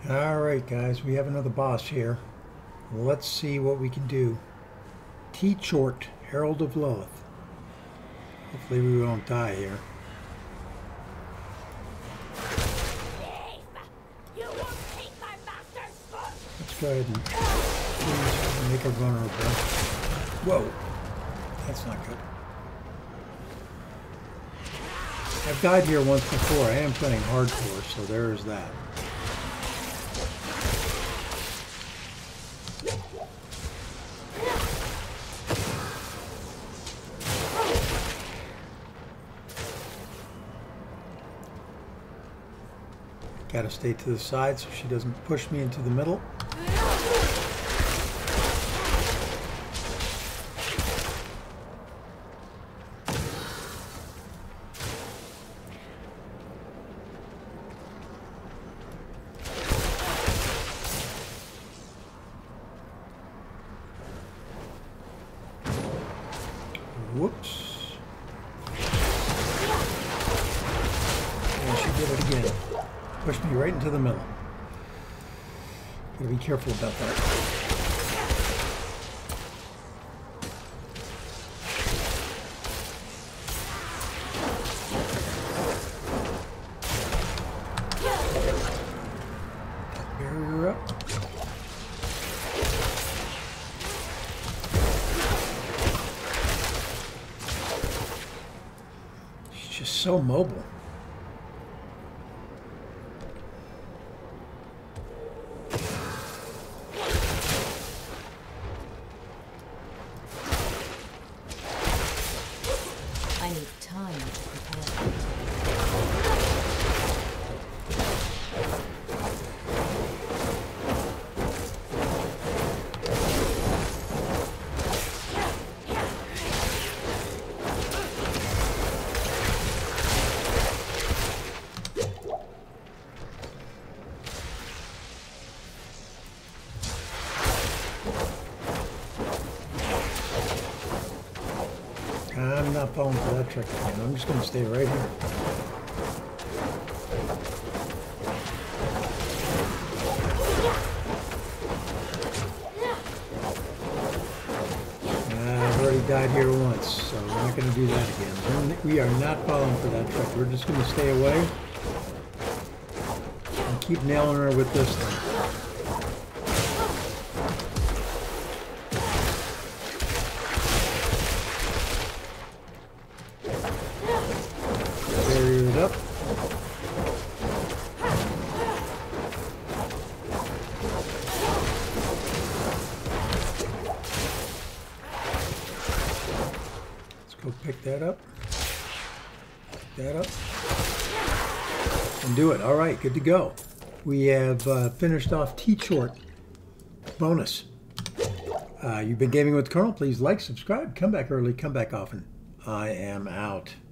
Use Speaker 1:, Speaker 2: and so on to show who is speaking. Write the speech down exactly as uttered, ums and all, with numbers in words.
Speaker 1: Alright guys, we have another boss here. Let's see what we can do. Tchort, Herald of Lilith. Hopefully we won't die here. Let's go ahead and please make her vulnerable. Whoa, that's not good. I've died here once before. I am playing hardcore, so there is that. Gotta stay to the side so she doesn't push me into the middle. Whoops. And she did it again. Pushed me right into the middle. Gotta be careful about that. Barrier up. She's just so mobile.
Speaker 2: I need time to prepare.
Speaker 1: I'm not falling for that trick again. I'm just going to stay right here. Uh, I've already died here once, so we're not going to do that again. We are not falling for that trick. We're just going to stay away and keep nailing her with this thing. It up. Let's go pick that up. Pick that up. And do it. All right, good to go. We have uh, finished off Tchort bonus. Uh, you've been gaming with Colonel. Please like, subscribe, come back early, come back often. I am out.